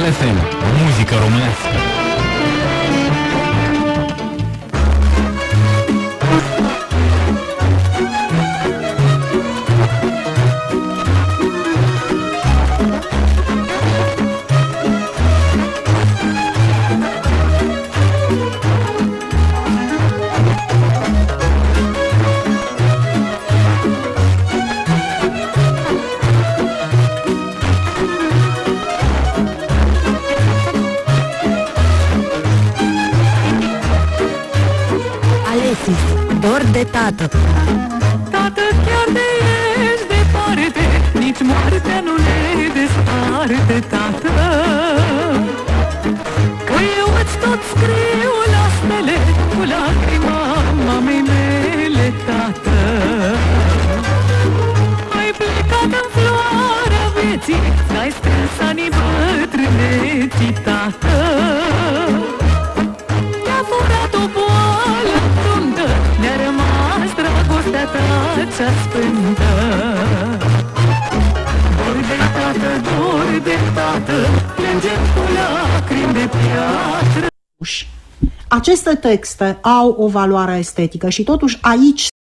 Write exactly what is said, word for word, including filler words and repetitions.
Real F M, muzică românească. Dor de tată. Tată, chiar de ești departe, nici moartea nu ne desparte, tată. Că eu îți tot scriu la stele cu lacrima mamei mele, tată. Ai plecat în floarea vieții, n-ai strâns anii bătrâneții, tată. Te-a furat o boală fruntă, ne-a rămas dragostea ta cea sfântă. Dor de tată, dor de tată, plângem cu lacrimi de piatră. Aceste texte au o valoare estetică și totuși aici